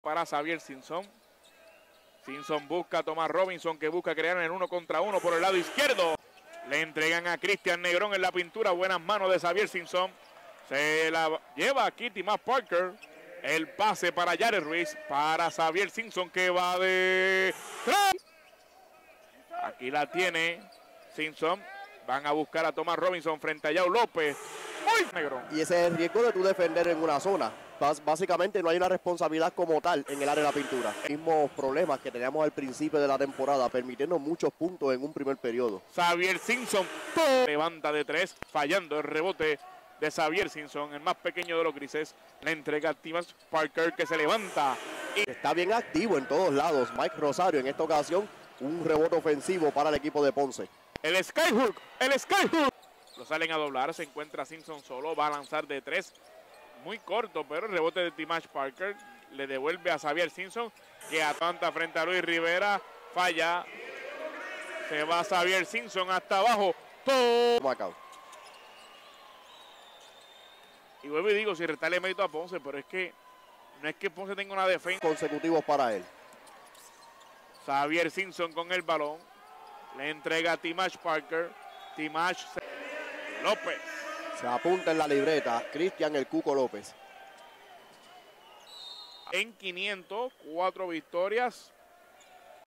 para Xavier Simpson. Simpson busca a Thomas Robinson, que busca crear en el 1 contra 1 por el lado izquierdo. Le entregan a Cristian Negrón en la pintura. Buenas manos de Xavier Simpson. Se la lleva aquí Timash Parker. El pase para Jared Ruiz. Para Xavier Simpson, que va de 3. Aquí la tiene Simpson. Van a buscar a Thomas Robinson frente a Yao López. Muy Negrón. Y ese es el riesgo de tú defender en una zona. Básicamente no hay una responsabilidad como tal en el área de la pintura. Mismos problemas que teníamos al principio de la temporada, permitiendo muchos puntos en un primer periodo. Xavier Simpson levanta de 3, fallando el rebote de Xavier Simpson, el más pequeño de los grises. Le entrega a Timash Parker, que se levanta. Está bien activo en todos lados Mike Rosario. En esta ocasión, un rebote ofensivo para el equipo de Ponce. El skyhook. Lo salen a doblar, se encuentra Simpson solo, va a lanzar de 3. Muy corto, pero el rebote de Timash Parker le devuelve a Xavier Simpson, que atanta frente a Luis Rivera, falla. Se va Xavier Simpson hasta abajo. Y vuelvo y digo, si restarle mérito a Ponce, pero es que no es que Ponce tenga una defensa. Consecutivos para él. Xavier Simpson con el balón. Le entrega a Timash Parker. Timash López. Se apunta en la libreta Cristian el Cuco López. En 500, 4 victorias,